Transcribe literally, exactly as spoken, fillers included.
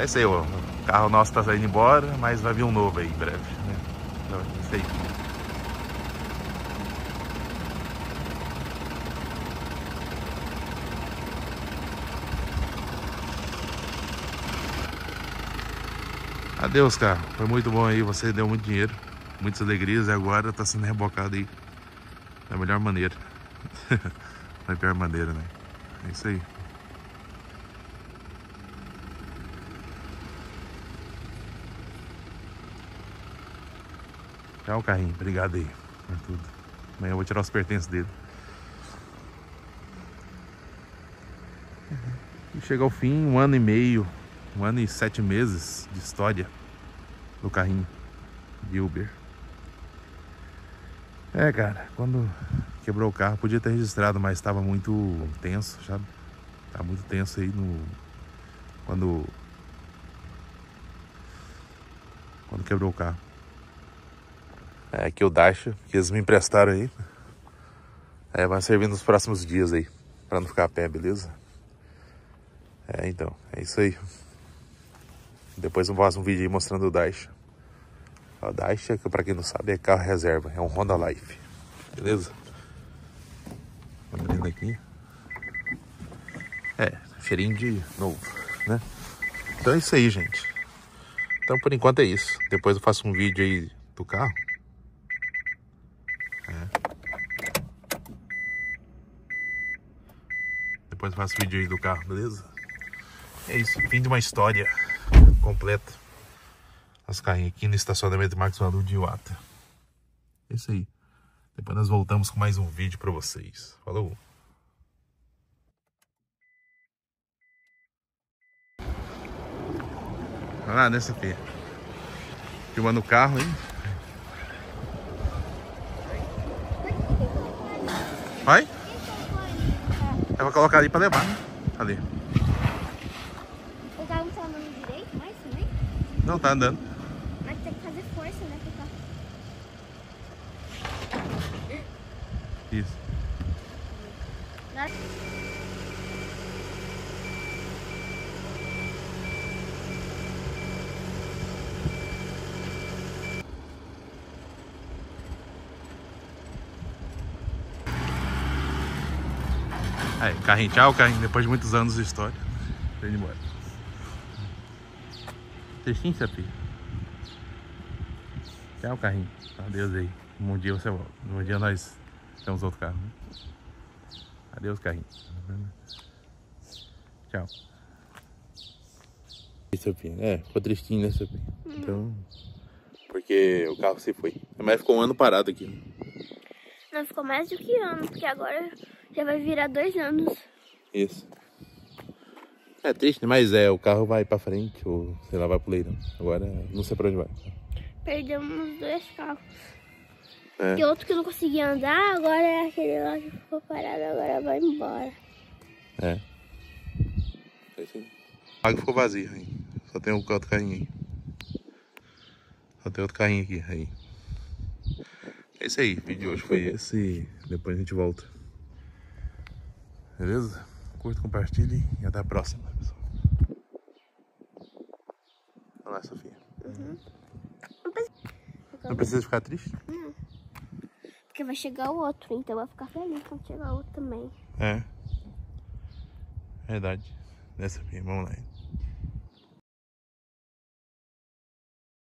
Vai ser, ó, o carro nosso tá saindo embora, mas vai vir um novo aí em breve, né? Então, é isso aí. Adeus, carro. Foi muito bom aí, você deu muito dinheiro, muitas alegrias e agora tá sendo rebocado aí da melhor maneira. Da pior maneira, né? É isso aí. Tchau, carrinho. Obrigado aí por tudo. Amanhã eu vou tirar os pertences dele. E chega ao fim, um ano e meio, um ano e sete meses de história do carrinho de Uber. É, cara, quando quebrou o carro, podia ter registrado, mas estava muito tenso, sabe? Tá muito tenso aí no... Quando... Quando quebrou o carro. É, aqui o Dacia, que eles me emprestaram aí. É, vai servir nos próximos dias aí, pra não ficar a pé, beleza? É, então, é isso aí. Depois eu faço um vídeo aí mostrando o Dacia. O Dacia, que pra quem não sabe, é carro reserva, é um Honda Life. Beleza? Abrindo aqui. É, cheirinho de novo, né? Então é isso aí, gente. Então por enquanto é isso. Depois eu faço um vídeo aí do carro. É. Depois eu faço vídeo aí do carro, beleza? É isso, fim de uma história completa. Os carrinhos aqui no estacionamento Marcos Vanucci de Iwata. É isso aí. Depois nós voltamos com mais um vídeo pra vocês. Falou! Olha lá, nessa aqui. Filmando o carro aí. Vai? Eu vou colocar ali pra levar, né? Ali. O carro não tá andando direito mais também? Não, tá andando. Mas tem que fazer força, né? Pro carro. Isso. Aí, carrinho, tchau, carrinho. Depois de muitos anos de história. Tô indo embora. Textinho, Sapi. Tchau, carrinho. Adeus aí. Um dia você volta. Um dia nós temos outro carro, né? Adeus, carrinho. Tchau. Sapi. É, ficou tristinho, né, Sapi? Hum. Então... Porque o carro se foi. Mas ficou um ano parado aqui. Não, ficou mais do que ano, porque agora já vai virar dois anos. Isso. É triste, mas é, o carro vai pra frente, ou sei lá, vai pro leilão. Agora não sei pra onde vai. Perdemos dois carros. É. E outro que não conseguia andar, agora é aquele lá que ficou parado, agora vai embora. É. É isso aí. O lago ficou vazio aí. Só tem outro carrinho aí. Só tem outro carrinho aqui aí. É isso aí, o vídeo de hoje foi esse. Depois a gente volta. Beleza? Curta, compartilhe e até a próxima, pessoal. Olha lá, Sofia. Uhum. Não precisa ficar triste? Não. Porque vai chegar o outro, então vai ficar feliz quando chegar o outro também. É. Verdade. Né, Sofia? Vamos lá.